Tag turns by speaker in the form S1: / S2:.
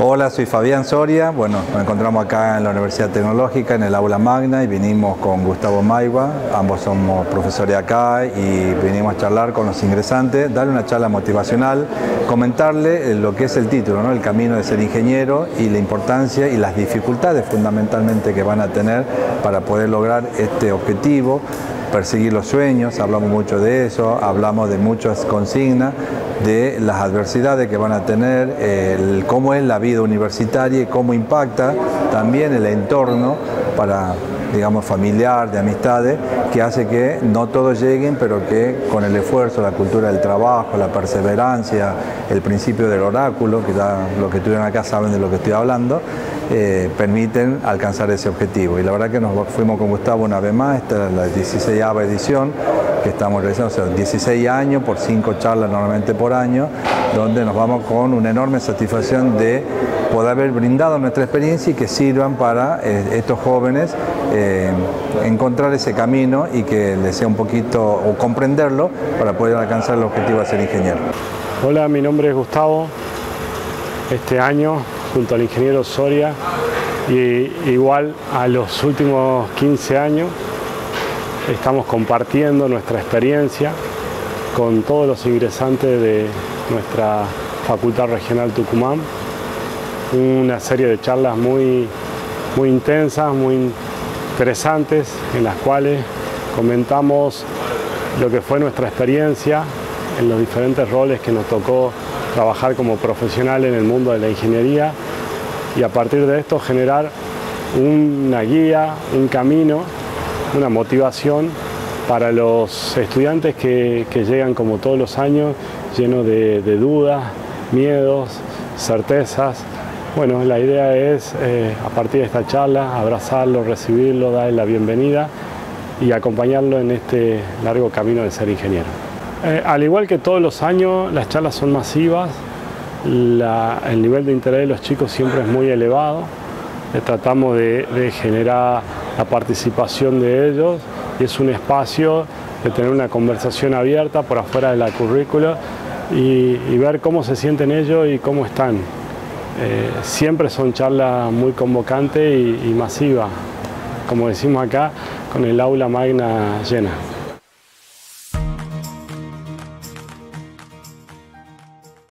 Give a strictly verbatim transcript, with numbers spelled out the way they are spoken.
S1: Hola, soy Fabián Soria. Bueno, nos encontramos acá en la Universidad Tecnológica, en el aula magna, y vinimos con Gustavo Maigua. Ambos somos profesores acá y vinimos a charlar con los ingresantes, darle una charla motivacional, comentarle lo que es el título, ¿no? El camino de ser ingeniero y la importancia y las dificultades fundamentalmente que van a tener para poder lograr este objetivo. Perseguir los sueños, hablamos mucho de eso, hablamos de muchas consignas, de las adversidades que van a tener, el, cómo es la vida universitaria y cómo impacta también el entorno para, digamos, familiar, de amistades, que hace que no todos lleguen, pero que con el esfuerzo, la cultura del trabajo, la perseverancia, el principio del oráculo, que ya los que estuvieron acá saben de lo que estoy hablando, eh, permiten alcanzar ese objetivo. Y la verdad que nos fuimos con Gustavo una vez más, esta es la dieciseisava edición que estamos realizando, o sea, dieciséis años por cinco charlas normalmente por año, donde nos vamos con una enorme satisfacción de poder haber brindado nuestra experiencia y que sirvan para eh, estos jóvenes eh, encontrar ese camino y que les sea un poquito, o comprenderlo, para poder alcanzar el objetivo de ser ingeniero.
S2: Hola, mi nombre es Gustavo. Este año, junto al ingeniero Soria, y igual a los últimos quince años, estamos compartiendo nuestra experiencia con todos los ingresantes de nuestra Facultad Regional Tucumán. Una serie de charlas muy, muy intensas, muy interesantes, en las cuales comentamos lo que fue nuestra experiencia en los diferentes roles que nos tocó trabajar como profesional en el mundo de la ingeniería, y a partir de esto generar una guía, un camino, una motivación para los estudiantes que, que llegan como todos los años llenos de, de dudas, miedos, certezas. Bueno, la idea es, eh, a partir de esta charla, abrazarlo, recibirlo, darle la bienvenida y acompañarlo en este largo camino de ser ingeniero. Eh, al igual que todos los años, las charlas son masivas, la, el nivel de interés de los chicos siempre es muy elevado. Eh, tratamos de, de generar la participación de ellos, y es un espacio de tener una conversación abierta por afuera de la currícula y, y ver cómo se sienten ellos y cómo están. Eh, siempre son charlas muy convocantes y, y masivas, como decimos acá, con el aula magna llena.